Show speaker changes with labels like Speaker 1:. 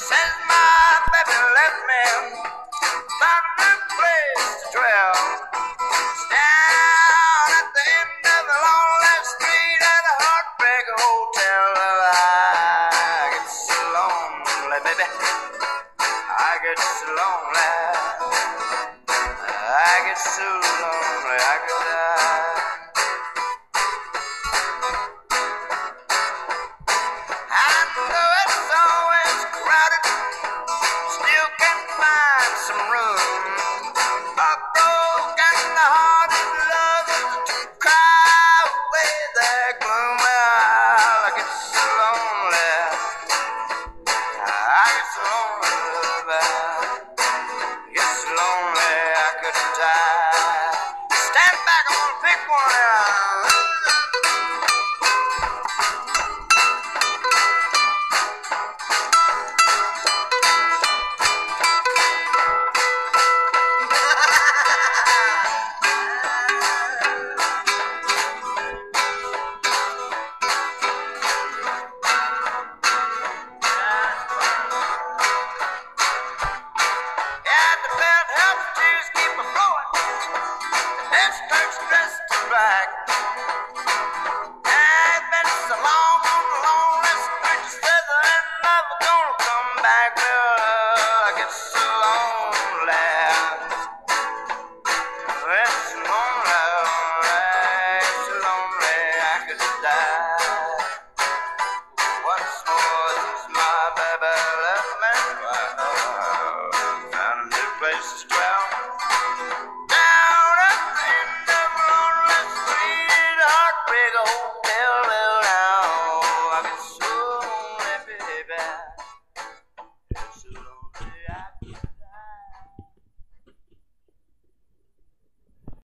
Speaker 1: Since my baby left me, found a new place to dwell. Down at the end of the lonely street at a heartbreak hotel. I get so lonely, baby. I get so lonely. I get so lonely I could die. I know it's always crowded, still can find some room. A broken hearted lovers to cry away their gloom. Well, I get so lonely. I get so lonely. I get so lonely I could die. Stand back, I'm gonna pick one out. Yeah, the belt helps tears keep me flowing. This skirt's dressed in black. I've been so long on the lonely street, just says I ain't never gonna come back. Well, I get so lonely. It's so lonely, it's so lonely I could die. What's more, since my baby left me, found a new place to dwell. Down at the end of a lonely street, a heartbreak hotel. Well, now I get so lonely, baby.